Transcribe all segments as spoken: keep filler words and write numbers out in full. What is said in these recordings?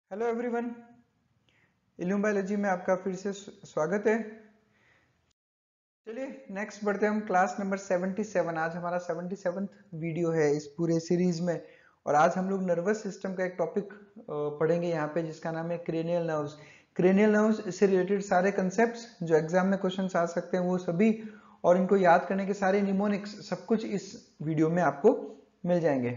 Hello everyone, illume biology में आपका फिर से स्वागत है। चलिए नेक्स्ट बढ़ते हैं हम क्लास नंबर सतहत्तर। आज हमारा सतहत्तरवां वीडियो है इस पूरे सीरीज में और आज हम लोग नर्वस सिस्टम का एक टॉपिक पढ़ेंगे यहाँ पे जिसका नाम है क्रेनियल नर्व्स। क्रेनियल नर्व्स से रिलेटेड सारे कंसेप्ट्स जो एग्जाम में क्वेश्चंस आ सकते हैं वो सभी और इनको याद करने के सारे निमोनिक्स सब कुछ इस वीडियो में आपको मिल जाएंगे।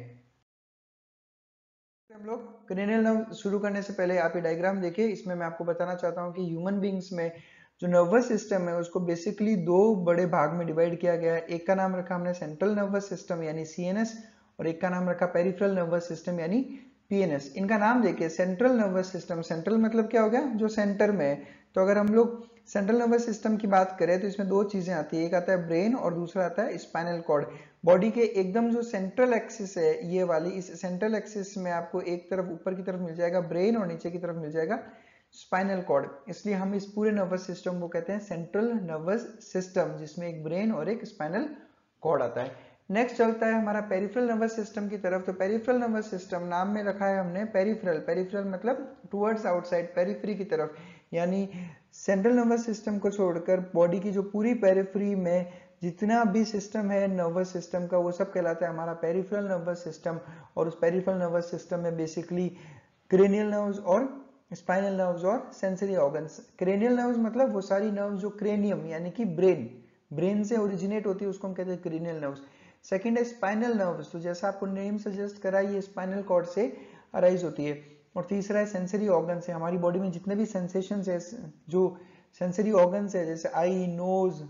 हम लोग क्रेनियल नर्व शुरू करने से पहले आप ये डायग्राम देखिए। इसमें मैं आपको बताना चाहता हूँ कि ह्यूमन बींग्स में जो नर्वस सिस्टम है उसको बेसिकली दो बड़े भाग में डिवाइड किया गया है। एक का नाम रखा हमने सेंट्रल नर्वस सिस्टम यानी सीएनएस और एक का नाम रखा पेरिफेरल नर्वस सिस्टम यानी पीएनएस। इनका नाम देखिए, सेंट्रल नर्वस सिस्टम, सेंट्रल मतलब क्या हो गया, जो सेंटर में है। तो अगर हम लोग सेंट्रल नर्वस सिस्टम की बात करें तो इसमें दो चीजें आती है, एक आता है ब्रेन और दूसरा आता है स्पाइनल कॉर्ड। बॉडी के एकदम जो सेंट्रल एक्सिस है ये वाली, इस सेंट्रल एक्सिस में आपको एक तरफ ऊपर की तरफ मिल जाएगा ब्रेन और नीचे की तरफ मिल जाएगा स्पाइनल कॉर्ड। इसलिए हम इस पूरे नर्वस सिस्टम को कहते हैं सेंट्रल नर्वस सिस्टम, जिसमें एक ब्रेन और एक स्पाइनल कॉर्ड आता है। नेक्स्ट चलता है हमारा पेरिफेरल नर्वस सिस्टम की तरफ। तो पेरिफेरल नर्वस सिस्टम नाम में रखा है हमने पेरिफेरल। पेरिफेरल मतलब टुवर्ड्स आउटसाइड, पेरिफेरी की तरफ, यानी सेंट्रल नर्वस सिस्टम को छोड़कर बॉडी की जो पूरी पेरिफेरी में जितना भी सिस्टम है नर्वस सिस्टम का वो सब कहलाता है हमारा पेरिफेरल नर्वस सिस्टम। और उस पेरिफेरल नर्वस सिस्टम में बेसिकली क्रेनियल नर्व्स और स्पाइनल नर्व्स और सेंसरी ऑर्गन्स। क्रेनियल नर्व्स मतलब वो सारी नर्व्स जो क्रेनियम यानी कि ब्रेन ब्रेन से ओरिजिनेट होती है उसको हम कहते हैं क्रेनियल नर्व्स। सेकंड है स्पाइनल नर्व्स, तो जैसा आपको नेम सजेस्ट करा ये स्पाइनल कॉर्ड से अराइज होती है। और तीसरा है सेंसरी ऑर्गन्स है, हमारी बॉडी में जितने भी सेंसेशंस है, जो सेंसरी ऑर्गन्स है जैसे आई, नोज,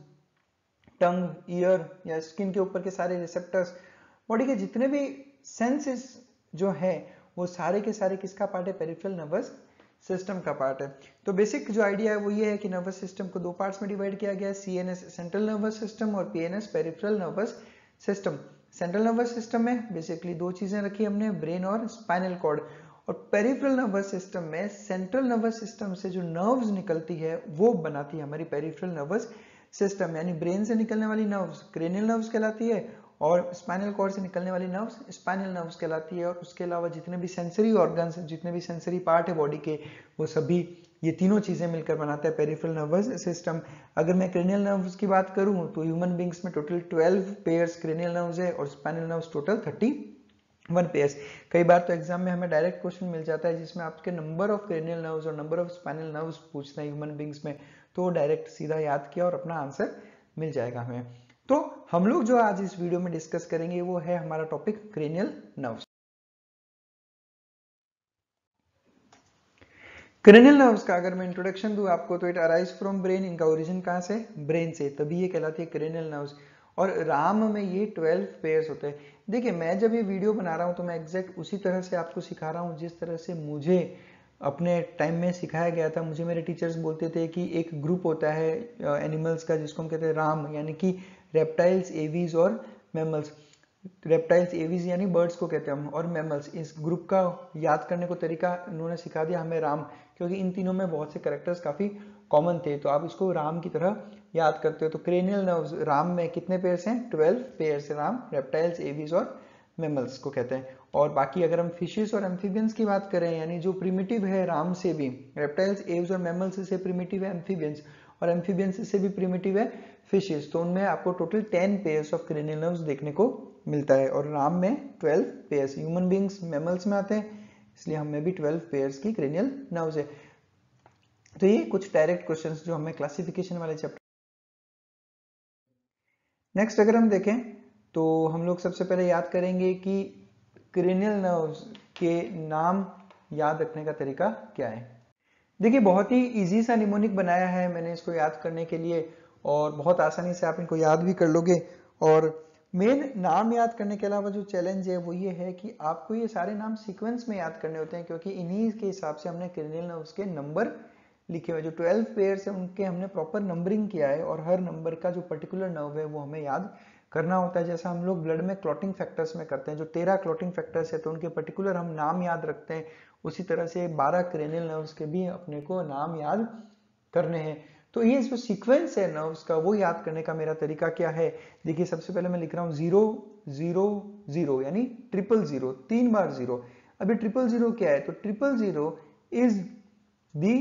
टंग, ईयर या स्किन के ऊपर के सारे रिसेप्टर्स, बॉडी के जितने भी सेंसेस जो है वो सारे के सारे किसका पार्ट है, पेरिफेरल नर्वस सिस्टम का पार्ट है। तो बेसिक जो आइडिया है वो ये है कि नर्वस सिस्टम को दो पार्ट्स में डिवाइड किया गया है, सीएनएस सेंट्रल नर्वस सिस्टम और PNS peripheral nervous system. Central nervous system में बेसिकली दो चीजें रखी हमने, ब्रेन और स्पाइनल कॉर्ड। और पेरिफेरल नर्वस सिस्टम में सेंट्रल नर्वस सिस्टम से जो नर्व्स निकलती है वो बनाती है हमारी पेरिफेरल नर्वस सिस्टम, यानी ब्रेन से निकलने वाली नर्व्स क्रेनियल नर्व्स कहलाती है और स्पाइनल कॉर्ड से निकलने वाली नर्व्स स्पाइनल नर्व्स कहलाती है। और उसके अलावा जितने भी सेंसरी ऑर्गन्स, जितने भी सेंसरी पार्ट है बॉडी के, वो सभी ये तीनों चीजें मिलकर बनाते हैं पेरिफेरल नर्वस सिस्टम। अगर मैं क्रेनियल नर्व्स की बात करूं तो ह्यूमन बींग्स में total twelve pairs cranial nerves है और spinal nerves total thirty one pairs. कई बार तो एग्जाम में हमें डायरेक्ट क्वेश्चन मिल जाता है जिसमें आपके नंबर ऑफ क्रेनियल नर्व्स और नंबर ऑफ स्पाइनल नर्व्स पूछते हैं ह्यूमन बींग्स में, तो डायरेक्ट सीधा याद किया और अपना आंसर मिल जाएगा हमें। तो हम लोग जो आज इस वीडियो में डिस्कस करेंगे वो है हमारा topic cranial nerves. Cranial nerves का अगर मैं इंट्रोडक्शन दूं आपको तो इट अराइज फ्रॉम ब्रेन। इनका ओरिजिन कहां से, ब्रेन से, तभी ये कहलाती है क्रेनियल नर्व्स। और राम में ये ट्वेल्व पेयर्स होते हैं। देखिए मैं जब ये वीडियो बना रहा हूं तो मैं एग्जैक्ट उसी तरह से आपको सिखा रहा हूं जिस तरह से मुझे अपने टाइम में सिखाया गया था। मुझे मेरे टीचर्स बोलते थे कि एक ग्रुप होता है एनिमल्स का जिसको हम कहते हैं राम, यानी कि रेप्टाइल्स, एवीज और मैमल्स। रेप्टाइल्स, एवीज यानी बर्ड्स को कहते हैं हम, और मैमल्स। इस ग्रुप का याद करने को तरीका उन्होंने सिखा दिया हमें राम, क्योंकि इन तीनों में बहुत से कैरेक्टर्स काफी कॉमन थे, तो आप इसको राम की तरह याद करते हो। तो क्रेनियल नर्व्स राम में कितने पेयर्स हैं, ट्वेल्व पेयर्स है राम, रेप्टाइल्स, एवीज और मैमल्स को कहते हैं। और बाकी अगर हम फिशेस और एम्फीबियंस की बात करें, यानी जो प्रिमिटिव है राम से भी, रेप्टाइल्स, एव्स और मैमल्स से प्रिमिटिव है एम्फीबियंस और एम्फीबियंस से भी प्रिमिटिव है फिशेस, तो उनमें आपको total ten pairs of cranial nerves देखने को मिलता है। और राम में twelve pairs, human beings mammals में आते हैं इसलिए हमें भी ट्वेल्व पेयर्स की क्रेनियल नर्व्स है। तो ये कुछ डायरेक्ट क्वेश्चंस जो हमें क्लासिफिकेशन वाले चैप्टर। नेक्स्ट अगर हम देखें तो हम लोग सबसे पहले याद करेंगे कि क्रेनियल नर्व्स के नाम याद रखने का तरीका क्या है। देखिए बहुत ही इजी सा निमोनिक बनाया है मैंने इसको याद करने के लिए और बहुत आसानी से आप इनको याद भी कर लोगे। और मेन नाम याद करने के अलावा जो चैलेंज है वो ये है कि आपको ये सारे नाम सीक्वेंस में याद करने होते हैं, क्योंकि इन्हीं के हिसाब से हमने क्रेनियल नर्व्स के नंबर लिखे हुए, जो ट्वेल्व पेयर्स है उनके हमने प्रॉपर नंबरिंग किया है और हर नंबर का जो पर्टिकुलर नर्व है वो हमें याद करना होता है। जैसा हम लोग ब्लड में क्लॉटिंग फैक्टर्स में करते हैं, जो तेरह क्लॉटिंग फैक्टर्स है तो उनके पर्टिकुलर हम नाम याद रखते हैं, उसी तरह से बारह क्रेनियल नर्व्स के भी अपने को नाम याद करने हैं। तो ये जो सीक्वेंस है नर्व्स का वो याद करने का मेरा तरीका क्या है, देखिए सबसे पहले मैं लिख रहा हूँ जीरो जीरो जीरो, यानी ट्रिपल जीरो, तीन बार जीरो। अभी ट्रिपल जीरो क्या है, तो triple zero is the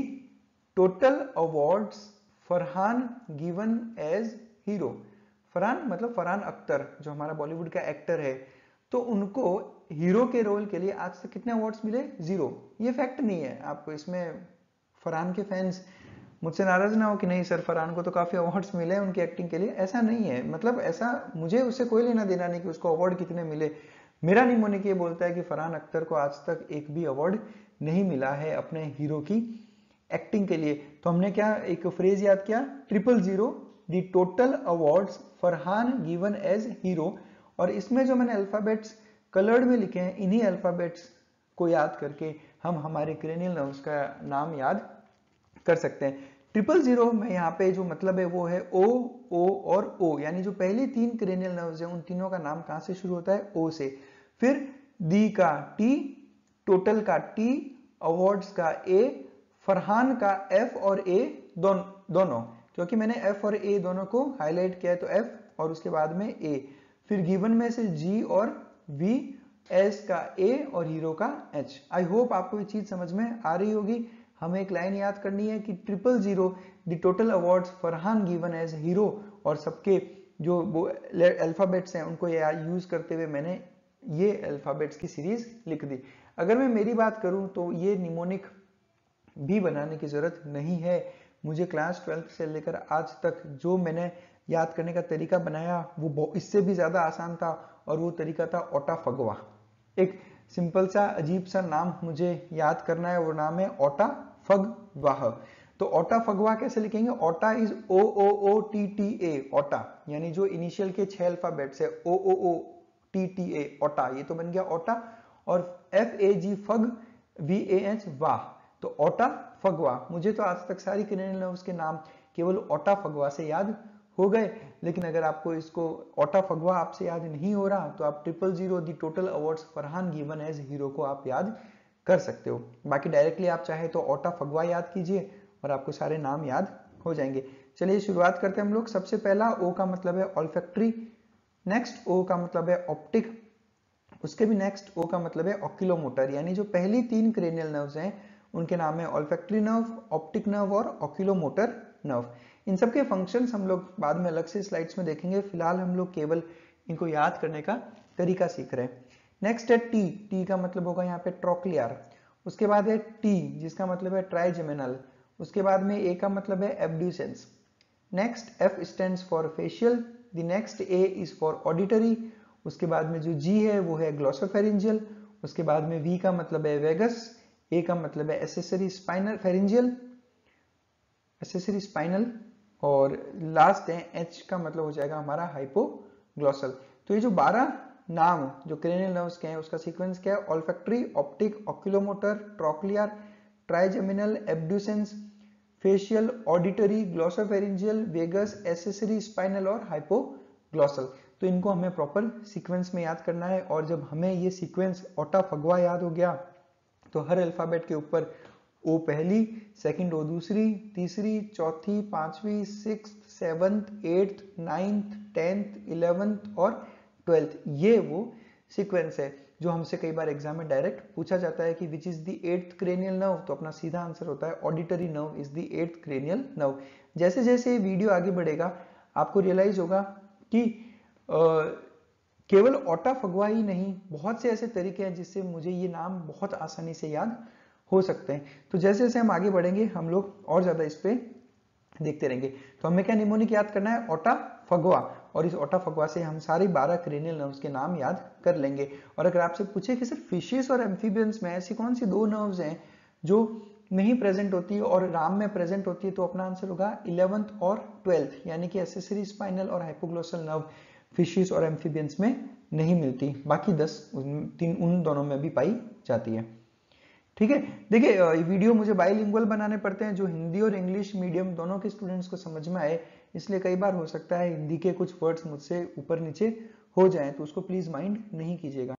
total awards Farhan given as hero. Farhan मतलब फरहान अख्तर जो हमारा बॉलीवुड का एक्टर है, तो उनको हीरो के रोल के लिए आज तक कितने अवार्ड्स मिले? जीरो। ये फैक्ट नहीं है। आप इसमें फरहान के फैंस मुझसे नाराज ना हो कि नहीं सर फरहान को तो काफी अवार्ड्स मिले हैं उनकी एक्टिंग के लिए, ऐसा नहीं है। मतलब ऐसा मुझे उससे कोई लेना देना नहीं कि उसको अवार्ड कितने मिले। मेरा निमोनिक ये बोलता है कि फरहान अख्तर को आज तक एक भी अवार्ड नहीं मिला है अपने हीरो की एक्टिंग के लिए। तो हमने क्या एक फ्रेज याद किया, triple zero the total awards Farhan given as hero. और इसमें जो मैंने अल्फाबेट्स कलर्ड में लिखे हैं, इन्हीं अल्फाबेट्स को याद करके हम हमारे क्रेनियल नर्व्स का नाम याद कर सकते हैं। ट्रिपल जीरो में यहाँ पे जो मतलब है वो है ओ, ओ और ओ, यानी जो पहले तीन क्रेनियल नर्व्स हैं उन तीनों का नाम कहां से शुरू होता है? ओ से। फिर दी का टी, टोटल का टी, अवार्ड्स का ए, फरहान का एफ और ए दोन, दोनों, क्योंकि मैंने एफ और ए दोनों को हाईलाइट किया है तो एफ और उसके बाद में ए। फिर गिवन में से जी और वी, एस का ए और हीरो का एच। आई होप आपको ये चीज समझ में आ रही होगी। हमें एक लाइन याद करनी है कि triple zero the total awards Farhan given as hero, और सबके जो वो अल्फाबेट्स हैं उनको यूज करते हुए मैंने ये अल्फाबेट्स की सीरीज लिख दी। अगर मैं मेरी बात करूं तो ये निमोनिक भी बनाने की जरूरत नहीं है। मुझे क्लास ट्वेल्थ से लेकर आज तक जो मैंने याद करने का तरीका बनाया वो इससे भी ज्यादा आसान था, और वो तरीका था ओटा फगवा। एक सिंपल सा अजीब सा नाम मुझे याद करना है, वो नाम है ओटा फगवाह। तो ओटा फगवा कैसे लिखेंगे? ओटा is O O O T T A, ओटा, यानी जो इनिशियल के छह अल्फाबेट्स है ओ O O T T A, ओटा, ये तो बन गया ओटा। और एफ ए जी फग, वी ए एच वाह, तो ओटा फगवा। मुझे तो आज तक सारी क्रेनियल नर्व्स के नाम केवल ओटा फगवा से याद हो गए, लेकिन अगर आपको इसको ओटा फगवा आपसे याद नहीं हो रहा तो आप triple zero the total awards Farhan given as hero को आप याद कर सकते हो। बाकी डायरेक्टली आप चाहे तो ओटा फगवा याद कीजिए और आपको सारे नाम याद हो जाएंगे। चलिए शुरुआत करते हैं हम लोग। सबसे पहला ओ का मतलब है ऑल्फैक्टरी, नेक्स्ट ओ का मतलब है ऑप्टिक, उसके भी नेक्स्ट ओ का मतलब है ऑक्यूलोमोटर, यानी जो पहली तीन क्रेनियल नर्व्स हैं उनके नाम है ऑल्फैक्टरी नर्व, ऑप्टिक नर्व और ऑक्यूलोमोटर नर्व। इन सब के फंक्शंस हम लोग बाद में अलग से स्लाइड्स में देखेंगे, फिलहाल हम लोग केवल इनको याद करने का तरीका सीख रहे हैं। नेक्स्ट है टी, टी का मतलब होगा यहाँ पे ट्रोक्लियर। उसके बाद है टी जिसका मतलब है ट्राइजेमिनल। उसके बाद में ए का मतलब है abducens. Next F stands for facial, the next A is for auditory. उसके बाद में जो जी है वो है ग्लोसोफेरिंजियल। उसके बाद में वी का मतलब है वेगस, ए का मतलब है accessory spinal pharyngeal, accessory spinal, और लास्ट है एच का मतलब हो जाएगा हमारा हाइपोग्लोसल। तो ये जो बारह नाम जो क्रेनियल नर्व्स के हैं उसका सीक्वेंस क्या है? Olfactory, optic, oculomotor, trochlear, trigeminal, abducens, facial, auditory, glossopharyngeal, vagus, accessory spinal और हाइपोग्लोसल। तो इनको हमें प्रॉपर सीक्वेंस में याद करना है, और जब हमें ये सीक्वेंस ओटा फगवा याद हो गया तो हर अल्फाबेट के ऊपर ओ पहली, सेकंड ओ दूसरी, तीसरी, चौथी, पांचवी, six, seventh, eighth, ninth, tenth, eleventh और ट्वेल्थ, ये वो सीक्वेंस है जो हमसे कई बार एग्जाम में डायरेक्ट पूछा जाता है कि which is the eighth cranial nerve. तो अपना सीधा आंसर होता है auditory nerve is the eighth cranial nerve. जैसे जैसे ये वीडियो आगे बढ़ेगा आपको रियलाइज होगा कि आ, केवल ओटा फगवा ही नहीं, बहुत से ऐसे तरीके हैं जिससे मुझे ये नाम बहुत आसानी से याद हो सकते हैं। तो जैसे जैसे हम आगे बढ़ेंगे हम लोग और ज्यादा इस पे देखते रहेंगे। तो हमें क्या निमोनिक याद करना है? ओटा फगवा, और इस ओटा फगवा से हम सारे बारह क्रेनियल नर्व्स के नाम याद कर लेंगे। और अगर आपसे पूछे कि सर फिशेस और एम्फीबियंस में ऐसी कौन सी दो नर्व्स हैं जो नहीं प्रेजेंट होती है और राम में प्रेजेंट होती है, तो अपना आंसर होगा इलेवेंथ और ट्वेल्थ, यानी कि एसेसरी स्पाइनल और हाइपोग्लोसल नर्व फिशेस और एम्फीबियंस में नहीं मिलती, बाकी दस तीन उन दोनों में भी पाई जाती है। ठीक है, देखिए वीडियो मुझे बाइलिंगुअल बनाने पड़ते हैं जो हिंदी और इंग्लिश मीडियम दोनों के स्टूडेंट्स को समझ में आए, इसलिए कई बार हो सकता है हिंदी के कुछ वर्ड्स मुझसे ऊपर नीचे हो जाएं, तो उसको प्लीज माइंड नहीं कीजिएगा।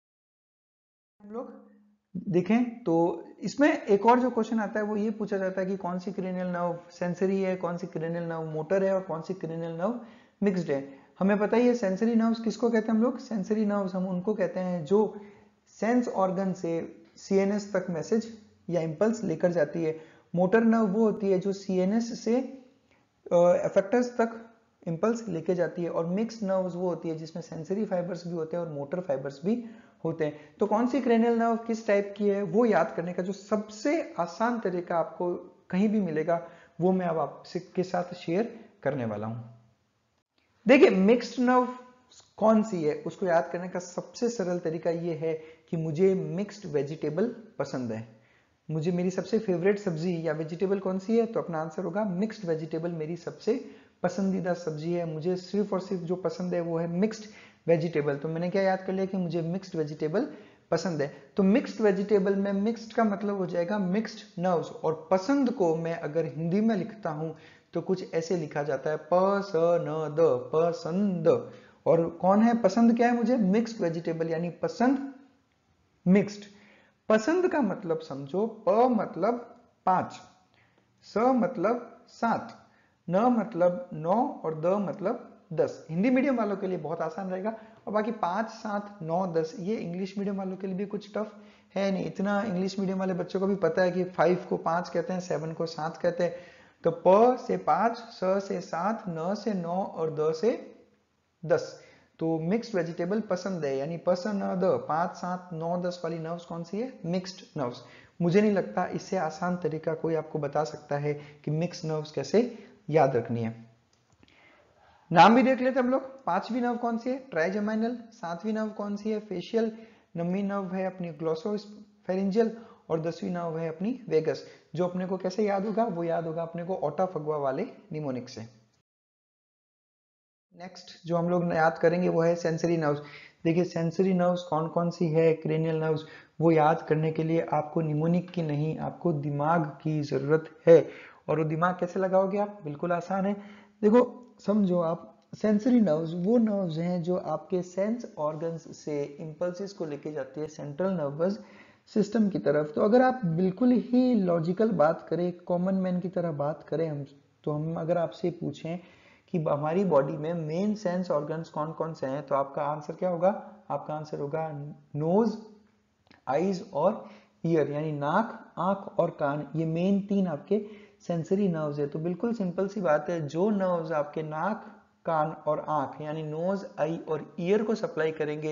हम लोग देखें तो इसमें एक और जो क्वेश्चन आता है वो ये पूछा जाता है कि कौन सी क्रेनियल नर्व सेंसरी है, कौन सी क्रेनियल नर्व मोटर है और कौन सी क्रेनियल नर्व मिक्स्ड है। हमें पता ही है सेंसरी नर्व्स किसको कहते हैं हम लोग? सेंसरी नर्व्स हम उनको कहते हैं जो सेंस ऑर्गन से सीएनएस तक मैसेज या इम्पल्स लेकर जाती है। मोटर नर्व वो होती है जो सीएनएस से एफेक्टर्स तक इम्पल्स लेके जाती है, और मिक्स्ड नर्व्स वो होती है जिसमें सेंसरी फाइबर्स भी होते हैं और मोटर फाइबर्स भी होते हैं। तो कौन सी क्रेनियल नर्व किस टाइप की है वो याद करने का जो सबसे आसान तरीका आपको कहीं भी मिलेगा वो मैं अब आपके साथ शेयर करने वाला हूं। देखिए मिक्स्ड नर्व कौन सी है उसको याद करने का सबसे सरल तरीका ये है कि मुझे मिक्स्ड वेजिटेबल पसंद है। मुझे मेरी सबसे फेवरेट सब्जी या वेजिटेबल कौन सी है, तो अपना आंसर होगा मिक्स्ड वेजिटेबल मेरी सबसे पसंदीदा सब्जी है। मुझे सिर्फ और सिर्फ जो पसंद है वो है मिक्स्ड वेजिटेबल। तो मैंने क्या याद कर लिया कि मुझे मिक्स्ड वेजिटेबल पसंद है। तो मिक्स्ड वेजिटेबल में मिक्स्ड का मतलब हो जाएगा मिक्स्ड नर्व्स, और पसंद को मैं अगर हिंदी में लिखता हूं तो कुछ ऐसे लिखा जाता है प स न द, पसंद। और कौन है पसंद, क्या है मुझे, मिक्स्ड वेजिटेबल यानी पसंद मिक्स्ड। पसंद का मतलब समझो, प मतलब पांच, स मतलब सात, न मतलब नौ और द मतलब दस। हिंदी मीडियम वालों के लिए बहुत आसान रहेगा, और बाकी पांच सात नौ दस ये इंग्लिश मीडियम वालों के लिए भी कुछ टफ है नहीं। इतना इंग्लिश मीडियम वाले बच्चों को भी पता है कि फाइव को पांच कहते हैं, सेवन को सात कहते हैं। तो प से पांच, स से सात, न से नौ और द से दस। तो मिक्स्ड वेजिटेबल पसंद है यानी पसंद द, पांच सात नौ दस वाली नर्व्स कौन सी है, मिक्स्ड नर्व्स। मुझे नहीं लगता इससे आसान तरीका कोई आपको बता सकता है कि मिक्स्ड नर्व्स कैसे याद रखनी है। नाम भी देख लेते हम लोग। पांचवी नर्व कौन सी है, ट्राइजेमाइनल। सातवीं नर्व कौन सी है, फेशियल। नौवीं नर्व है अपनी ग्लोसोफेरिंजियल, और दसवीं नर्व है अपनी वेगस। जो अपने को कैसे याद होगा, वो याद होगा अपने को ओटाफगवा वाले निमोनिक से। नेक्स्ट जो हम लोग याद करेंगे वो है सेंसरी नर्व्स। देखिए सेंसरी नर्व्स कौन कौन सी है, क्रेनियल नर्व्स, वो याद करने के लिए आपको निमोनिक की नहीं, आपको दिमाग की जरूरत है। और वो दिमाग कैसे लगाओगे आप, बिल्कुल आसान है। देखो समझो आप, सेंसरी नर्व्स वो नर्व्स हैं जो आपके सेंस ऑर्गन्स से इंपल्सेस को लेके जाती है सेंट्रल नर्वस सिस्टम की तरफ। तो अगर आप बिल्कुल ही लॉजिकल बात करें, कॉमन मैन की तरह बात करें हम, तो हम अगर आपसे पूछें कि हमारी बॉडी में मेन सेंस ऑर्गन्स कौन कौन से हैं, तो आपका आंसर क्या होगा, आपका आंसर होगा नोज, आईज और ईयर, यानी नाक, आंख और कान। ये मेन तीन आपके सेंसरी नर्व्स है। तो बिल्कुल सिंपल सी बात है, जो नर्व्स आपके नाक, कान और आंख यानी नोज, आई और ईयर को सप्लाई करेंगे,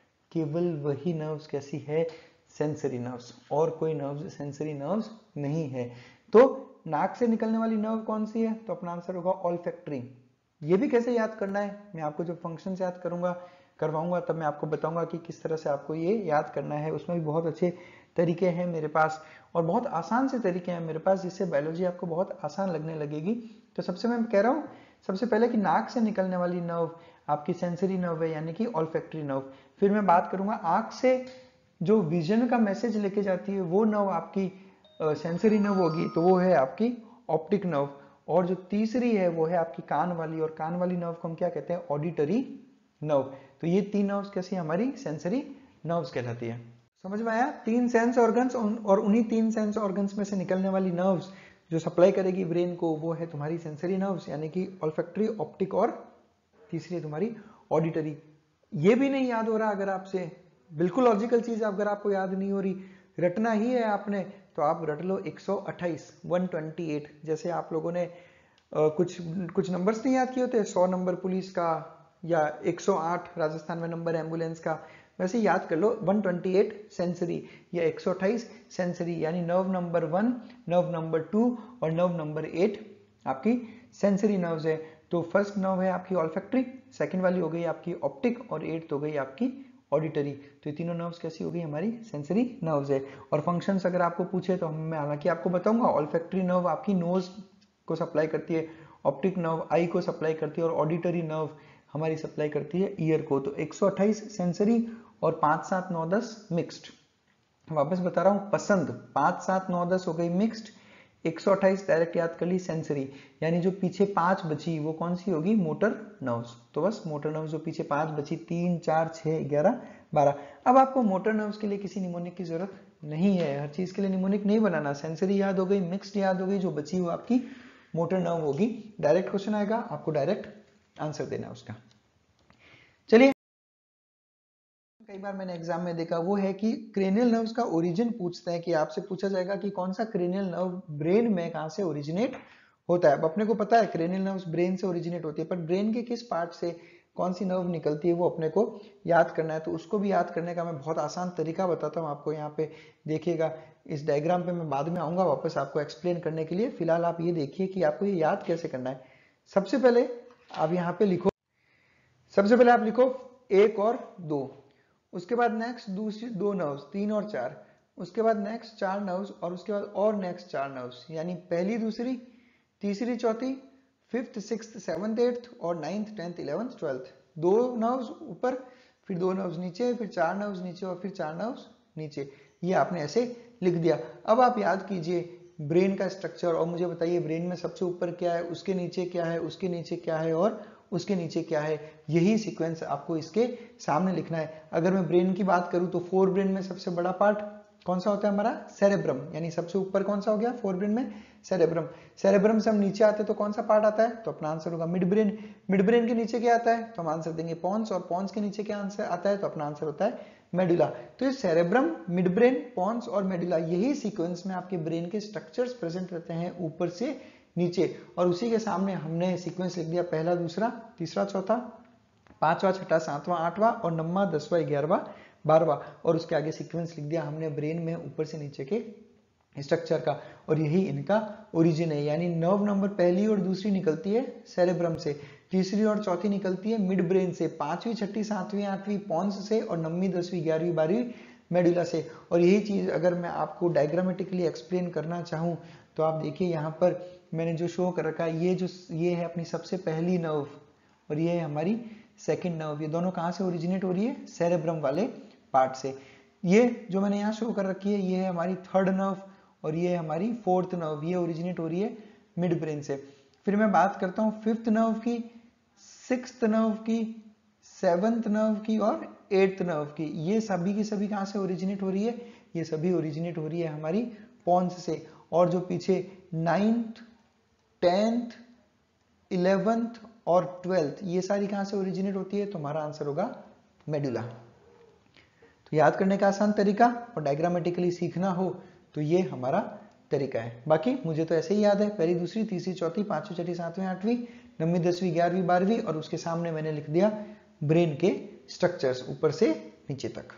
केवल वही नर्व्स कैसी है, सेंसरी नर्व्स। और कोई नर्व्स सेंसरी नर्व्स नहीं है। तो नाक से निकलने वाली नर्व कौन सी है, तो अपना आंसर होगा ऑल्फैक्टरी। ये भी कैसे याद करना है, मैं आपको जब फंक्शन याद करूंगा करवाऊंगा तब मैं आपको बताऊंगा कि किस तरह से आपको ये याद करना है। उसमें भी बहुत अच्छे तरीके हैं मेरे पास, और बहुत आसान से तरीके हैं मेरे पास, जिससे बायोलॉजी आपको बहुत आसान लगने लगेगी। तो सबसे मैं कह रहा हूँ सबसे पहले कि नाक से निकलने वाली नर्व आपकी सेंसरी नर्व है यानी कि ऑल्फैक्टरी नर्व। फिर मैं बात करूंगा आंख से जो विजन का मैसेज लेके जाती है वो नर्व आपकी सेंसरी नर्व होगी, तो वो है आपकी ऑप्टिक नर्व। और जो तीसरी है वो है आपकी कान वाली, और कान वाली नर्व को हम क्या कहते हैं, ऑडिटरी नर्व। तो ये तीन नर्व्स कैसी हमारी सेंसरी नर्व्स कहलाती है। समझ में आया, तीन सेंस ऑर्गन्स, और उन्हीं तीन सेंस ऑर्गन्स में से निकलने वाली नर्व्स जो सप्लाई करेगी ब्रेन को वो है तुम्हारी सेंसरी नर्व्स, यानी कि ऑल्फैक्टरी, ऑप्टिक और तीसरी है तुम्हारी ऑडिटरी। ये भी नहीं याद हो रहा अगर आपसे, बिल्कुल लॉजिकल चीज अगर आपको याद नहीं हो रही, रटना ही है आपने, तो आप रट लो एक सौ अट्ठाईस, एक सौ अट्ठाईस। जैसे आप लोगों ने आ, कुछ कुछ नंबर्स नहीं याद किए होते, सौ नंबर पुलिस का या एक सौ आठ राजस्थान में नंबर एम्बुलेंस का, वैसे याद कर लो एक सौ अट्ठाईस सेंसरी या एक सौ अट्ठाईस सेंसरी, यानी nerve number one, nerve number two और नर्व नंबर एट आपकी सेंसरी नर्व्स है। तो फर्स्ट नर्व है आपकी ऑल्फैक्टरी, सेकंड वाली हो गई आपकी ऑप्टिक, और एट्थ हो गई आपकी ऑडिटरी। तो ये तीनों नर्व्स कैसी हो गई, हमारी सेंसरी नर्व्स है। और फंक्शंस अगर आपको पूछे तो मैं हालांकि आपको बताऊंगा, ऑल्फैक्टरी नर्व आपकी नोज को सप्लाई करती है, ऑप्टिक नर्व आई को सप्लाई करती है, और ऑडिटरी नर्व हमारी सप्लाई करती है ईयर को। तो एक सौ अट्ठाईस सेंसरी और पांच सात नौ दस मिक्स्ड। वापस बता रहा हूं, पसंद पांच सात नौ दस हो गई मिक्स्ड, एक सौ अट्ठाईस डायरेक्ट याद कर ली सेंसरी, यानी जो पीछे पांच बची वो कौन सी होगी, मोटर नर्व्स। तो बस मोटर नर्व्स जो पीछे पांच बची, तीन चार छह ग्यारह बारह। अब आपको मोटर नर्व्स के लिए किसी निमोनिक की जरूरत नहीं है, हर चीज के लिए निमोनिक नहीं बनाना। सेंसरी याद हो गई, मिक्स्ड याद हो गई, जो बची वो आपकी मोटर नर्व होगी। डायरेक्ट क्वेश्चन आएगा, आपको डायरेक्ट आंसर देना है उसका। चलिए कई बार मैंने एग्जाम में देखा वो है कि क्रेनियल नर्व्स का ओरिजिन पूछते हैं, कि आपसे पूछा जाएगा कि कौन सा क्रेनियल नर्व ब्रेन में कहाँ से ओरिजिनेट होता है। अब अपने को पता है क्रेनियल नर्व्स ब्रेन से ओरिजिनेट होती है, पर ब्रेन के किस पार्ट से कौन सी नर्व निकलती है वो अपने को याद करना है। तो उसको भी याद करने का मैं बहुत आसान तरीका बताता हूँ आपको। यहाँ पे देखिएगा, इस डायग्राम पे मैं बाद में आऊंगा वापस आपको एक्सप्लेन करने के लिए। फिलहाल आप ये देखिए कि आपको ये याद कैसे करना है। सबसे पहले आप यहाँ पे लिखो, सबसे पहले आप लिखो एक और दो, उसके बाद नेक्स्ट दूसरी दो नर्व्स, तीन और चार, उसके बाद नेक्स्ट चार नर्व्स, और उसके बाद और नेक्स्ट चार नर्व्स, यानी पहली दूसरी तीसरी चौथी फिफ्थ सिक्स्थ सेवंथ एट्थ और नाइन्थ टेंथ इलेवंथ ट्वेल्थ। दो नर्व्स ऊपर, फिर दो नर्व्स नीचे, फिर चार नर्व्स नीचे और फिर चार नर्व्स नीचे। ये आपने ऐसे लिख दिया। अब आप याद कीजिए ब्रेन का स्ट्रक्चर और मुझे बताइए ब्रेन में सबसे ऊपर क्या है, उसके नीचे क्या है, उसके नीचे क्या है और उसके नीचे क्या है। यही सीक्वेंस आपको इसके सामने लिखना है। अगर मैं ब्रेन की बात करूं तो फोर ब्रेन में सबसे बड़ा पार्ट कौन सा होता है हमारा, सेरेब्रम, यानी सबसे ऊपर कौन सा हो गया फोर ब्रेन में, सेरेब्रम। सेरेब्रम से हम नीचे आते तो कौन सा पार्ट आता है, तो अपना आंसर होगा मिड ब्रेन। मिड ब्रेन के नीचे क्या आता है, तो हम आंसर देंगे पॉन्स, और पॉन्स के नीचे क्या आंसर आता है, तो अपना आंसर होता है मेडुला। तो ये सेरेब्रम, मिड ब्रेन, पॉन्स और मेडुला, यही सीक्वेंस में आपके ब्रेन के स्ट्रक्चर्स प्रेजेंट रहते हैं ऊपर से नीचे। और उसी के सामने हमने सीक्वेंस लिख दिया, पहला दूसरा तीसरा चौथा पांचवा छठा सातवां आठवां और नौवां दसवां ग्यारहवां बारहवां, और उसके आगे सीक्वेंस लिख दिया हमने ब्रेन में ऊपर से नीचे के स्ट्रक्चर का। और यही इनका ओरिजिन है, यानी नर्व नंबर पहली और दूसरी निकलती है सेरेब्रम से, तीसरी और चौथी निकलती है मिड ब्रेन से, पांचवी छठी सातवीं आठवीं पॉन्स से और नौवीं दसवीं ग्यारहवीं बारहवीं मेडुला से। और यही चीज अगर मैं आपको डायग्रामेटिकली एक्सप्लेन करना चाहूँ तो आप देखिए यहाँ पर मैंने जो शो कर रखा है, ये जो ये है अपनी सबसे पहली नर्व और ये है हमारी सेकंड नर्व। ये दोनों कहाँ से ओरिजिनेट हो रही है, सेरेब्रम वाले पार्ट से। ये जो मैंने यहाँ शो कर रखी है ये है हमारी थर्ड नर्व और ये है हमारी फोर्थ नर्व, ये ओरिजिनेट हो रही है मिड ब्रेन से। फिर मैं बात करता हूँ फिफ्थ नर्व की, सिक्स्थ नर्व की, सेवंथ नर्व की और एट्थ नर्व की। ये सभी की सभी कहाँ से ओरिजिनेट हो रही है, ये सभी ओरिजिनेट हो रही है हमारी पॉन्स से। और जो पीछे नाइन्थ टेंथ इलेवेंथ और ट्वेल्थ, ये सारी कहां से ओरिजिनेट होती है, तो हमारा आंसर होगा मेडुला। तो याद करने का आसान तरीका और डायग्रामेटिकली सीखना हो तो ये हमारा तरीका है। बाकी मुझे तो ऐसे ही याद है, पहली दूसरी तीसरी चौथी पांचवी छठी सातवीं आठवीं नौवीं दसवीं ग्यारहवीं बारहवीं, और उसके सामने मैंने लिख दिया ब्रेन के स्ट्रक्चर्स ऊपर से नीचे तक।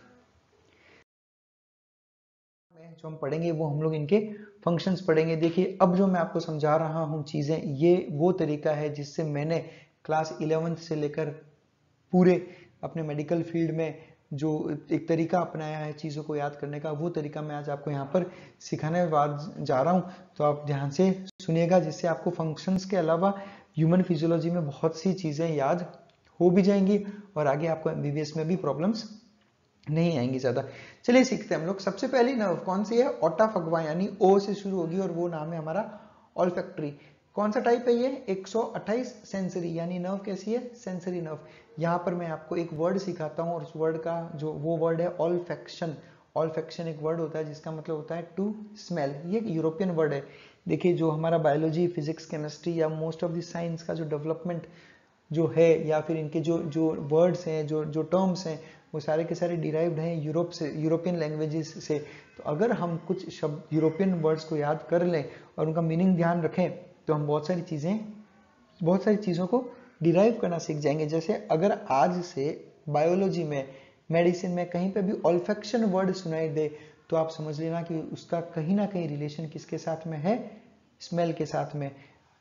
जो हम पढ़ेंगे वो हम लोग इनके फंक्शंस पढ़ेंगे। देखिए अब जो मैं आपको समझा रहा हूँ चीजें, ये वो तरीका है जिससे मैंने क्लास इलेवेंथ से लेकर पूरे अपने मेडिकल फील्ड में जो एक तरीका अपनाया है चीजों को याद करने का, वो तरीका मैं आज आपको यहाँ पर सिखाने जा रहा हूँ। तो आप ध्यान से सुनिएगा, जिससे आपको फंक्शंस के अलावा ह्यूमन फिजियोलॉजी में बहुत सी चीजें याद हो भी जाएंगी और आगे आपको एमबीबीएस में भी प्रॉब्लम्स नहीं आएंगी ज्यादा। चलिए सीखते हैं हम लोग। सबसे पहली नर्व कौन सी है, ओटा फगवा, यानी ओ से शुरू होगी और वो नाम है हमारा ऑल्फैक्टरी। कौन सा टाइप है ये, एक सौ अट्ठाईस सेंसरी, यानी नर्व कैसी है, सेंसरी नर्व। यहाँ पर मैं आपको एक वर्ड सिखाता हूँ और उस वर्ड का जो वो वर्ड है ऑल्फैक्शन। ऑल्फैक्शन एक वर्ड होता है जिसका मतलब होता है टू स्मेल। ये एक यूरोपियन वर्ड है। देखिए जो हमारा बायोलॉजी फिजिक्स केमिस्ट्री या मोस्ट ऑफ द साइंस का जो डेवलपमेंट जो है, या फिर इनके जो जो वर्ड्स हैं, जो जो टर्म्स हैं, वो सारे के सारे डिराइव्ड हैं यूरोप से, यूरोपियन लैंग्वेजेस से। तो अगर हम कुछ शब्द यूरोपियन वर्ड्स को याद कर लें और उनका मीनिंग ध्यान रखें तो हम बहुत सारी चीज़ें बहुत सारी चीज़ों को डिराइव करना सीख जाएंगे। जैसे अगर आज से बायोलॉजी में, मेडिसिन में कहीं पे भी ऑल्फैक्शन वर्ड सुनाई दे तो आप समझ लेना कि उसका कहीं ना कहीं रिलेशन किसके साथ में है, स्मेल के साथ में।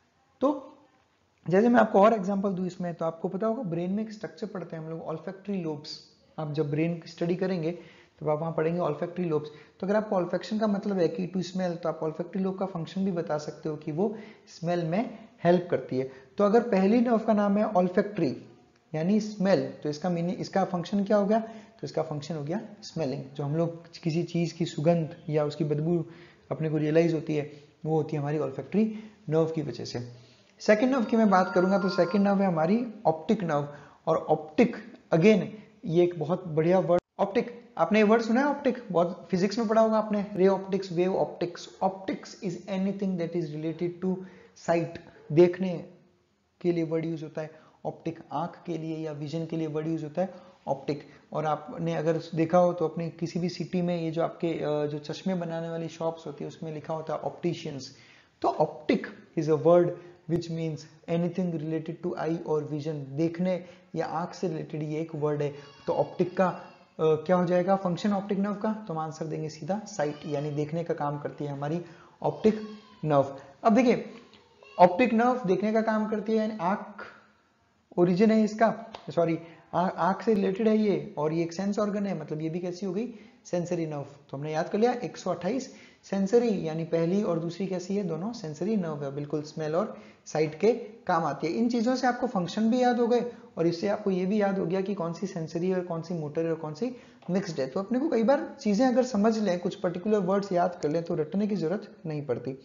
तो जैसे मैं आपको और एग्जांपल दूं इसमें, तो आपको पता होगा ब्रेन में एक स्ट्रक्चर पढ़ते हैं हम लोग, ऑल्फैक्टरी लोब्स। आप जब ब्रेन की स्टडी करेंगे तो आप वहां पढ़ेंगे ऑल्फैक्टरी लोब्स। तो अगर आपको ऑल्फैक्शन का मतलब है कि टू स्मेल, तो आप ऑल्फैक्टरी लोब का फंक्शन भी बता सकते हो कि वो स्मेल में हेल्प करती है। तो अगर पहली नर्व का नाम है ऑल्फैक्टरी यानी स्मेल, तो इसका मीनिंग, इसका फंक्शन क्या हो गया, तो इसका फंक्शन हो गया स्मेलिंग। जो हम लोग किसी चीज की सुगंध या उसकी बदबू अपने को रियलाइज होती है, वो होती है हमारी ऑल्फैक्टरी नर्व की वजह से। सेकेंड नर्व की मैं बात करूंगा तो सेकेंड नर्व है हमारी ऑप्टिक नर्व। और ऑप्टिक अगेन ये एक बहुत बढ़िया वर्ड, ऑप्टिक। आपने ये वर्ड सुना है ऑप्टिक, बहुत फिजिक्स में पढ़ा होगा आपने, ray optics, wave optics. Optics is anything that is related to sight, देखने के लिए वर्ड यूज होता है ऑप्टिक। आंख के लिए या विजन के लिए वर्ड यूज होता है ऑप्टिक। और आपने अगर देखा हो तो अपने किसी भी सिटी में ये जो आपके जो चश्मे बनाने वाली शॉप्स होती है उसमें लिखा होता है ऑप्टिशियंस। तो optic is a word which means anything related to eye और विजन, देखने या आंख से रिलेटेड ये एक वर्ड है। तो ऑप्टिक का uh, क्या हो जाएगा फंक्शन ऑप्टिक नर्व का, तो हम आंसर देंगे सीधा साइट, यानी देखने का काम करती है हमारी ऑप्टिक नर्व। अब देखिए ऑप्टिक नर्व देखने का काम करती है, यानी आंख ओरिजिन है इसका, सॉरी आंख से रिलेटेड है ये, और ये एक सेंस ऑर्गन है, मतलब ये भी कैसी हो गई सेंसरी नर्व। तो हमने याद कर लिया एक सौ अट्ठाईस सेंसरी, यानी पहली और दूसरी कैसी है, दोनों सेंसरी नर्व है, बिल्कुल स्मेल और साइट के काम आती है। इन चीजों से आपको फंक्शन भी याद हो गए और इससे आपको ये भी याद हो गया कि कौन सी सेंसरी है और कौन सी मोटर है और कौन सी मिक्स्ड है। तो अपने को कई बार चीजें अगर समझ लें, कुछ पर्टिकुलर वर्ड्स याद कर लें तो रटने की जरूरत नहीं पड़ती।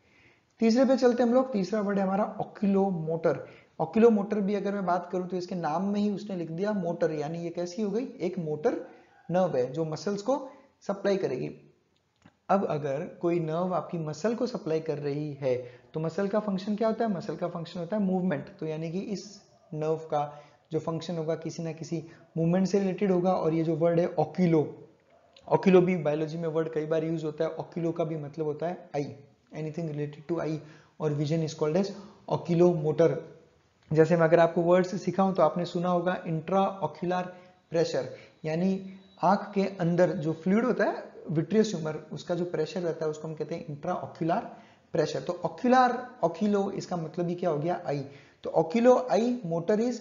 तीसरे पे चलते हम लोग। तीसरा वर्ड है हमारा ऑक्यूलोमोटर। ऑक्यूलोमोटर भी अगर मैं बात करूं तो इसके नाम में ही उसने लिख दिया मोटर, यानी ये कैसी हो गई एक मोटर नर्व है जो मसल्स को सप्लाई करेगी। अब अगर कोई नर्व आपकी मसल को सप्लाई कर रही है तो मसल का फंक्शन क्या होता है, मसल का फंक्शन होता है मूवमेंट। तो यानी कि इस नर्व का जो फंक्शन होगा किसी ना किसी मूवमेंट से रिलेटेड होगा। और ये जो वर्ड है ऑक्यूलो, ऑक्यूलो भी बायोलॉजी में वर्ड कई बार यूज होता है। ऑक्यूलो का भी मतलब होता है eye, anything related to eye और vision is called as oculomotor. जैसे मैं अगर आपको वर्ड्स सिखाऊं तो आपने सुना होगा इंट्रा ऑक्यूलर प्रेशर, यानी आंख के अंदर जो फ्लूइड होता है विट्रियस ह्यूमर, उसका जो प्रेशर रहता है उसको हम कहते हैं इंट्रा ऑक्यूलर प्रेशर। तो ऑक्यूलर ऑक्यूलो इसका मतलब ही क्या हो गया आई। तो ऑक्यूलो आई मोटर इज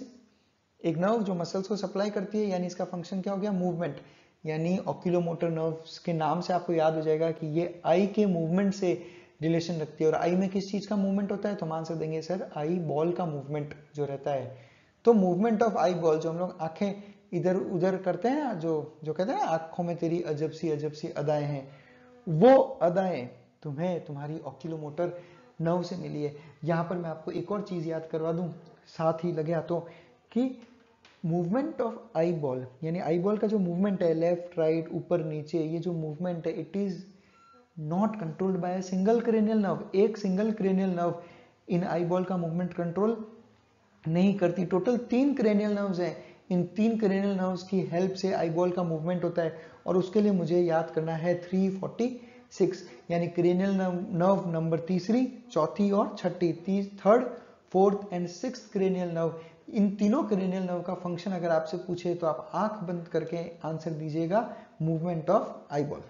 एक नर्व जो मसल्स को सप्लाई करती है, यानी इसका फंक्शन क्या हो गया मूवमेंट। यानी ऑक्यूलोमोटर नर्व्स के नाम से आपको याद हो जाएगा कि ये आई के मूवमेंट से रिलेशन रखती है। और आई में किस चीज का मूवमेंट होता है, तो हम आंसर देंगे सर आई बॉल का मूवमेंट जो रहता है। तो मूवमेंट ऑफ आई बॉल, जो हम लोग आंखें इधर उधर करते हैं ना, जो जो कहते हैं ना आंखों में तेरी अजब सी अजब सी अदाएं हैं, वो अदाएं तुम्हें तुम्हारी ऑक्यूलोमोटर नर्व से मिली है। यहां पर मैं आपको एक और चीज याद करवा दूं साथ ही लगे हाथों कि मूवमेंट ऑफ आई बॉल, यानी आई बॉल का जो मूवमेंट है लेफ्ट राइट ऊपर नीचे, ये जो मूवमेंट है it is not controlled by single cranial nerve. एक सिंगल क्रेनियल नर्व इन आई बॉल का मूवमेंट कंट्रोल नहीं करती। टोटल तीन क्रेनियल नर्व्स हैं, इन तीन क्रेनियल नर्व्स की हेल्प से आई बॉल का मूवमेंट होता है। और उसके लिए मुझे याद करना है तीन सौ छियालीस, यानी क्रेनियल नर्व नंबर तीसरी, चौथी और छठी, third fourth and sixth cranial nerve. इन तीनों क्रेनियल नर्व का फंक्शन अगर आपसे पूछे तो आप आंख बंद करके आंसर दीजिएगा मूवमेंट ऑफ आई बॉल।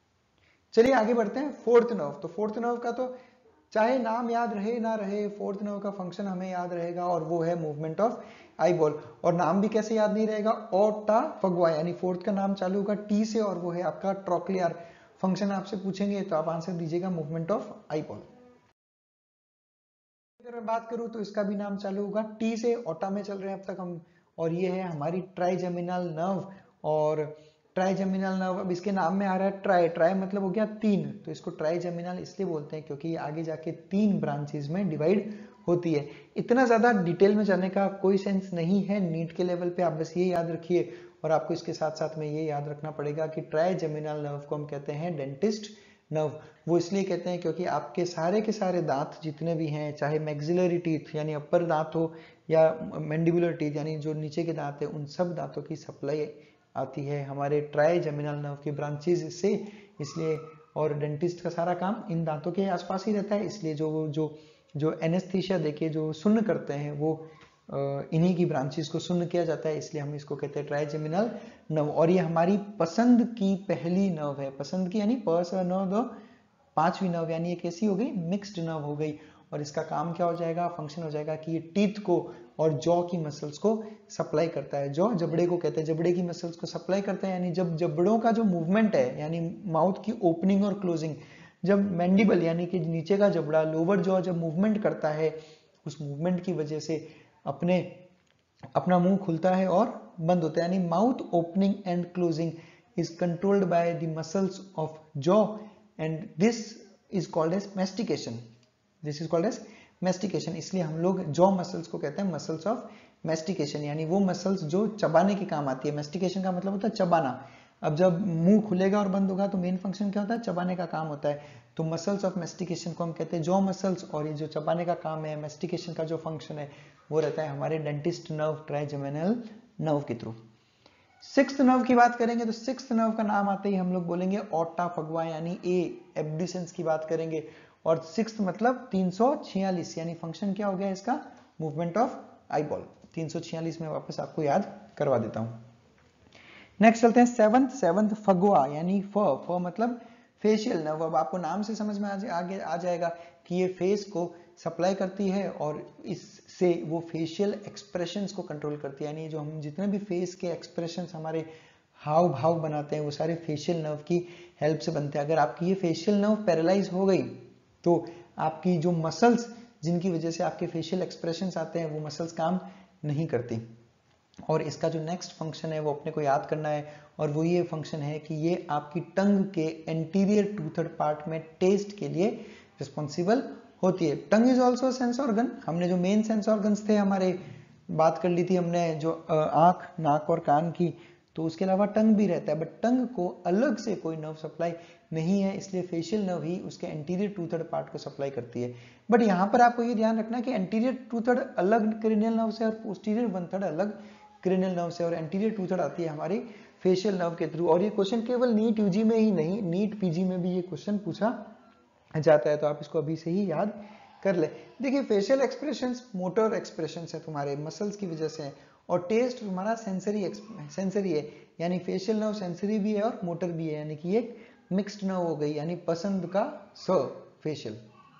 चलिए आगे बढ़ते हैं। फोर्थ नर्व, तो फोर्थ नर्व का तो चाहे नाम याद रहे ना रहे, फोर्थ नर्व का फंक्शन हमें याद रहेगा और वो है मूवमेंट ऑफ आई बॉल। और नाम भी कैसे याद नहीं रहेगा, ओटा फगवा, यानी फोर्थ का नाम चालू होगा टी से और वो है आपका ट्रोक्लियर। फंक्शन आपसे पूछेंगे तो आप आंसर दीजिएगा मूवमेंट ऑफ आई बॉल। अगर मैं बात करूं तो इसका भी नाम चालू होगा टी से, ओटा में चल रहे हैं अब तक हम, और ये है हमारी ट्राइजेमिनल नर्व। और ट्राइजेमिनल नर्व, अब इसके नाम में आ रहा है ट्राई, ट्राई मतलब हो गया तीन, तो इसको ट्राइजेमिनल इसलिए बोलते हैं क्योंकि ये आगे जाके तीन ब्रांचेस में डिवाइड होती है। इतना ज्यादा डिटेल में जाने का कोई सेंस नहीं है नीट के लेवल पे, आप बस ये याद रखिए। और आपको इसके साथ साथ में ये याद रखना पड़ेगा कि ट्राइजेमिनल नर्व को हम कहते हैं डेंटिस्ट नर्व। वो इसलिए कहते हैं क्योंकि आपके सारे के सारे दांत जितने भी हैं, चाहे मैक्सिलरी टीथ यानी अपर दांत हो या मैंडिबुलर टीथ यानी जो नीचे के दांत है, उन सब दांतों की सप्लाई आती है हमारे ट्राइजेमिनल नर्व की ब्रांचेस से। इसलिए और डेंटिस्ट का सारा काम इन दांतों के आसपास ही रहता है, इसलिए जो जो जो एनेस्थीसिया देके जो सुन्न करते हैं वो इन्हीं की ब्रांचेस को सुन्न किया जाता है, इसलिए हम इसको कहते हैं ट्राइजेमिनल नर्व। और ये हमारी पसंद की पहली नर्व है, पसंद की यानी पस नर्व पांचवी नर्व, यानी ये कैसी हो गई मिक्स्ड नर्व हो गई। और इसका काम क्या हो जाएगा, फंक्शन हो जाएगा कि ये टीथ को और जॉ की मसल्स को सप्लाई करता है। जॉ जबड़े को कहते हैं, जबड़े की मसल्स को सप्लाई करता है, यानी जब जबड़ों का जो मूवमेंट है यानी माउथ की ओपनिंग और क्लोजिंग, जब मैंडिबल यानी कि नीचे का जबड़ा लोअर जॉ जब मूवमेंट करता है, उस मूवमेंट की वजह से अपने अपना मुंह खुलता है और बंद होता है, यानी mouth opening and closing is controlled by the muscles of jaw and this is called as mastication. This is called as mastication. इसलिए हम लोग जॉ मसल्स को कहते हैं मसल्स ऑफ मैस्टिकेशन, यानी वो मसल्स जो चबाने के काम आती है। मैस्टिकेशन का मतलब होता है चबाना। अब जब मुंह खुलेगा और बंद होगा तो मेन फंक्शन क्या होता है, चबाने का काम होता है। तो मसल्स ऑफ मैस्टिकेशन को हम कहते हैं जॉ मसल्स, और ये जो चबाने का काम है, मैस्टिकेशन का जो फंक्शन है, वो रहता है हमारे डेंटिस्ट नर्व ट्राइजेमिनल नर्व के थ्रू। सिक्स्थ नर्व की बात करेंगे तो सिक्स्थ नर्व का नाम आते ही हम लोग बोलेंगे ओर्टा फगवा यानी ए एब्डिसेंस की बात करेंगे। और सिक्स्थ मतलब तीन सौ छियालीस यानी फंक्शन क्या हो गया इसका, मूवमेंट ऑफ आईबॉल। तीन सौ छियालीस में वापस आपको याद करवा देता हूं। नेक्स्ट चलते हैं सेवंथ। सेवंथ फगवा यानी फ फ मतलब फेशियल नर्व। अब आपको नाम से समझ में आ, आगे आ जाएगा कि ये फेस को सप्लाई करती है और इससे वो फेशियल एक्सप्रेशंस को कंट्रोल करती है। यानी जो हम जितने भी फेस के एक्सप्रेशंस हमारे हाव भाव बनाते हैं वो सारे फेशियल नर्व की हेल्प से बनते हैं। अगर आपकी ये फेशियल नर्व पैरालाइज हो गई तो आपकी जो मसल्स जिनकी वजह से आपके फेशियल एक्सप्रेशंस आते हैं वो मसल्स काम नहीं करती। और इसका जो नेक्स्ट फंक्शन है वो अपने को याद करना है और वो ये फंक्शन है कि ये आपकी टंग के एंटीरियर टू थर्ड पार्ट में टेस्ट के लिए रिस्पॉन्सिबल होती है। Tongue is also sense organ. हमने जो मेन सेंस ऑर्गन्स थे हमारे बात कर ली थी हमने जो आंख नाक और कान की, तो उसके अलावा टंग भी रहता है, बट टंग को अलग से कोई नर्व सप्लाई नहीं है, इसलिए फेशियल नर्व ही उसके एंटीरियर टू थर्ड पार्ट को सप्लाई करती है। बट यहाँ पर आपको ये ध्यान रखना कि एंटीरियर टू थर्ड अलग क्रेनियल नर्व से और पोस्टीरियर वन थर्ड अलग क्रेनियल नर्व से, और एंटीरियर टू थर्ड आती है हमारी फेशियल नर्व के थ्रू। और ये क्वेश्चन केवल नीट यूजी में ही नहीं, नीट पीजी में भी ये क्वेश्चन पूछा जाता है, तो आप इसको अभी से ही याद कर ले। देखिए फेशियल एक्सप्रेशंस मोटर एक्सप्रेशंस है तुम्हारे मसल्स की वजह से, और टेस्ट तुम्हारा सेंसरी सेंसरी है, यानी फेशियल नर्व सेंसरी भी है और मोटर भी है, यानी कि एक मिक्स्ड नर्व हो गई, यानी पसंद का स फेशियल।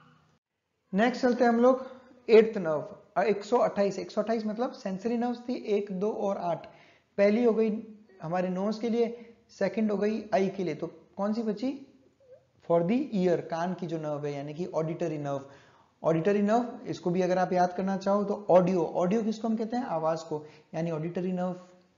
नेक्स्ट चलते हैं हम लोग एट्थ नर्व। एक सौ अट्ठाईस एक सौ अट्ठाईस मतलब सेंसरी नर्व्स थी एक दो और आठ। पहली हो गई हमारे नोज के लिए, सेकंड हो गई आई के लिए, तो कौन सी बची, फॉर दी ईयर कान की जो नर्व है, यानी कि ऑडिटरी नर्व। ऑडिटरी नर्व इसको भी अगर आप याद करना चाहो तो ऑडियो, ऑडियो किसको हम कहते हैं, आवाज को, यानी ऑडिटरी नर्व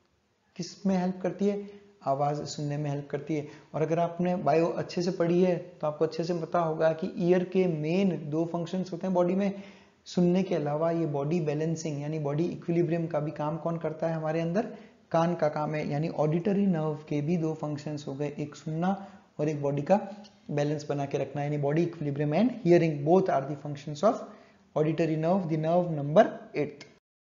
किस में हेल्प करती है, आवाज सुनने में हेल्प करती है। और अगर आपने बायो अच्छे से पढ़ी है तो आपको अच्छे से पता होगा कि ईयर के मेन दो फंक्शंस होते हैं बॉडी में, सुनने के अलावा ये बॉडी बैलेंसिंग यानी बॉडी इक्विलिब्रियम का भी काम कौन करता है हमारे अंदर, कान का काम है। यानी ऑडिटरी नर्व के भी दो फंक्शंस हो गए, एक सुनना और एक बॉडी का बैलेंस बना के रखना, यानी body equilibrium and hearing both are the functions of auditory nerve, the nerve number eight.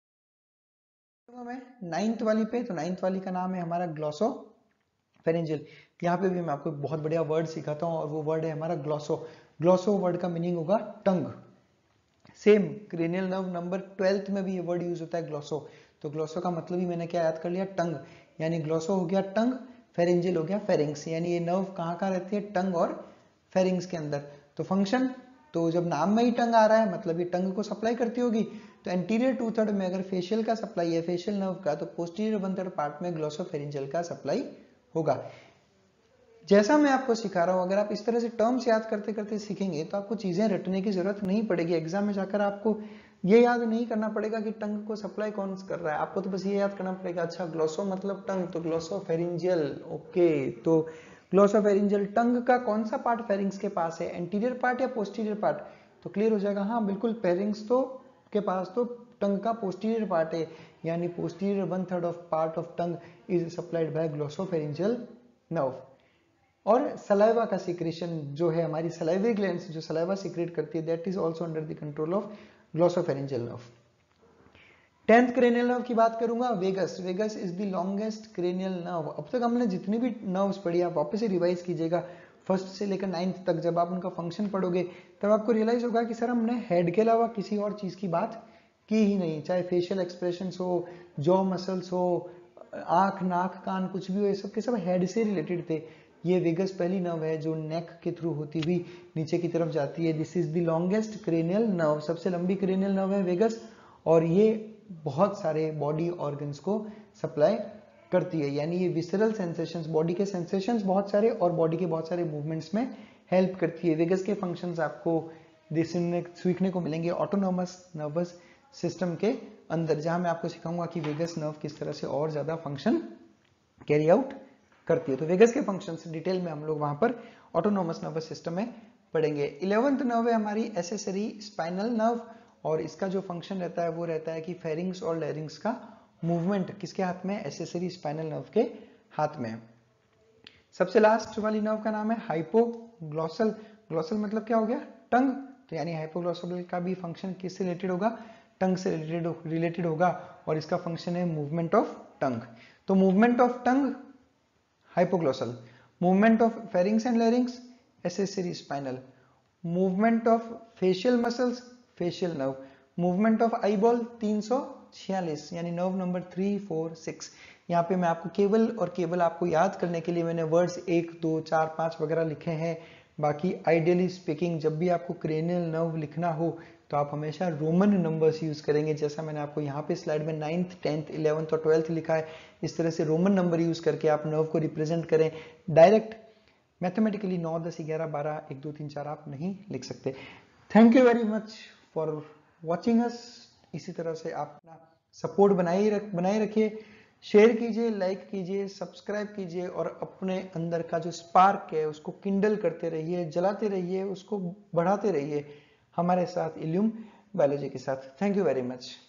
Ninth वाली पे, तो नाइन्थ वाली का नाम है हमारा ग्लॉसो फेरेंजियल। यहाँ पे भी मैं आपको बहुत बढ़िया वर्ड सिखाता हूँ और वो वर्ड है हमारा ग्लॉसो। ग्लॉसो वर्ड का मीनिंग होगा tongue. Same cranial nerve number twelfth में भी ये वर्ड यूज होता है ग्लॉसो। तो ग्लॉसो का मतलब ही मैंने क्या याद कर लिया, टंग, यानी ग्लॉसो हो गया टंग, फेरेंजियल हो गया फेरिंग्स, यानी ये नर्व कहाँ कहाँ रहती है, टंग और फेरिंग्स के अंदर। तो फंक्शन, तो जब नाम में ही टंग आ रहा है मतलब ये टंग को सप्लाई करती होगी, तो एंटीरियर टू थर्ड में अगर फेशियल का सप्लाई है, फेशियल नर्व का, तो पोस्टीरियर वन थर्ड पार्ट में ग्लॉसोफेरिंजियल का सप्लाई होगा। जैसा मैं आपको सिखा रहा हूं, अगर आप इस तरह से टर्म्स याद करते करते सीखेंगे तो आपको चीजें रटने की जरूरत नहीं पड़ेगी। एग्जाम में जाकर आपको ये याद नहीं करना पड़ेगा कि टंग को सप्लाई कौन कर रहा है, आपको तो बस ये याद करना पड़ेगा, अच्छा ग्लॉसो मतलब टंग, तो ग्लॉसोफेरिंजियल, ओके, तो ग्लॉसोफेरिंजियल टंग का कौन सा पार्ट फेरिंग्स के पास है, एंटीरियर पार्ट या पोस्टीरियर पार्ट, तो क्लियर हो जाएगा, हाँ बिल्कुल, फेरिंग्स तो के पास तो टंग का पोस्टीरियर पार्ट है, यानी posterior one third of part of tongue is supplied by glossopharyngeal nerve. और सलाइवा का सिक्रेशन जो है, हमारी सलाइवरी ग्लैंड्स जो सलाइवा सिक्रेट करती है, that is also under the control of glossopharyngeal nerve. Tenth cranial nerve की बात करूंगा, vagus. Vagus is the longest cranial nerve. अब तक हमने जितनी भी नर्व्स पढ़ी आप वापस से रिवाइज कीजिएगा, फर्स्ट से लेकर नाइन्थ तक। जब आप उनका फंक्शन पढ़ोगे तब आपको रियलाइज होगा कि सर हमने हेड के अलावा किसी और चीज की बात की ही नहीं, चाहे फेशियल एक्सप्रेशंस हो, जॉ मसल्स हो, आंख नाक कान कुछ भी हो, ये सब के सब हेड से रिलेटेड थे। ये वेगस पहली नर्व है जो नेक के थ्रू होती हुई नीचे की तरफ जाती है। This is the longest cranial nerve, सबसे लंबी क्रेनियल नर्व है वेगस, और ये बहुत सारे बॉडी ऑर्गन्स को सप्लाई करती है, यानी ये विसरल सेंसेशंस, बॉडी के सेंसेशंस बहुत सारे और बॉडी के बहुत सारे मूवमेंट्स में हेल्प करती है। वेगस के फंक्शंस आपको सीखने को मिलेंगे ऑटोनोमस नर्वस सिस्टम के अंदर, जहां मैं आपको सिखाऊंगा कि वेगस नर्व किस तरह से और ज्यादा फंक्शन कैरी आउट करती है। तो वेगस के फंक्शंस डिटेल में हम लोग वहां पर ऑटोनोमस नर्वस सिस्टम में पढ़ेंगे। इलेवेंथ नर्व है हमारी एसेसरी स्पाइनल नर्व, और इसका जो फंक्शन रहता है वो रहता है कि फेरिंग्स और लैरिंग्स का मूवमेंट किसके हाथ में, एसेसरी स्पाइनल नर्व के हाथ में। सबसे लास्ट वाली नर्व का नाम है हाइपोग्लॉसल। ग्लॉसल मतलब क्या हो गया, टंग, तो यानी हाइपोग्लॉसल का भी फंक्शन किससे रिलेटेड होगा, टंग से रिलेटेड रिलेटेड होगा, और इसका फंक्शन है मूवमेंट ऑफ टंग। तो movement of tongue hypoglossal, movement of pharynx and larynx accessory spinal, movement of facial muscles facial nerve, movement of eyeball तीन सौ छियालीस यानी nerve number three four six. यहाँ पे मैं आपको केवल और केवल आपको याद करने के लिए मैंने वर्ड्स एक दो चार पांच वगैरह लिखे हैं। बाकी आइडियली स्पीकिंग जब भी आपको क्रेनियल नर्व लिखना हो तो आप हमेशा रोमन नंबर्स यूज करेंगे, जैसा मैंने आपको यहाँ पे स्लाइड में नाइन्थ टेंथ इलेवेंथ और ट्वेल्थ लिखा है, इस तरह से रोमन नंबर यूज करके आप नर्व को रिप्रेजेंट करें। डायरेक्ट मैथमेटिकली नौ दस ग्यारह बारह एक दो तीन चार आप नहीं लिख सकते। Thank you very much for watching us. इसी तरह से आप अपना सपोर्ट बनाए रख बनाए रखिए, शेयर कीजिए, लाइक कीजिए, सब्सक्राइब कीजिए और अपने अंदर का जो स्पार्क है उसको किंडल करते रहिए, जलाते रहिए, उसको बढ़ाते रहिए हमारे साथ इल्यूम बायोलॉजी के साथ। Thank you very much.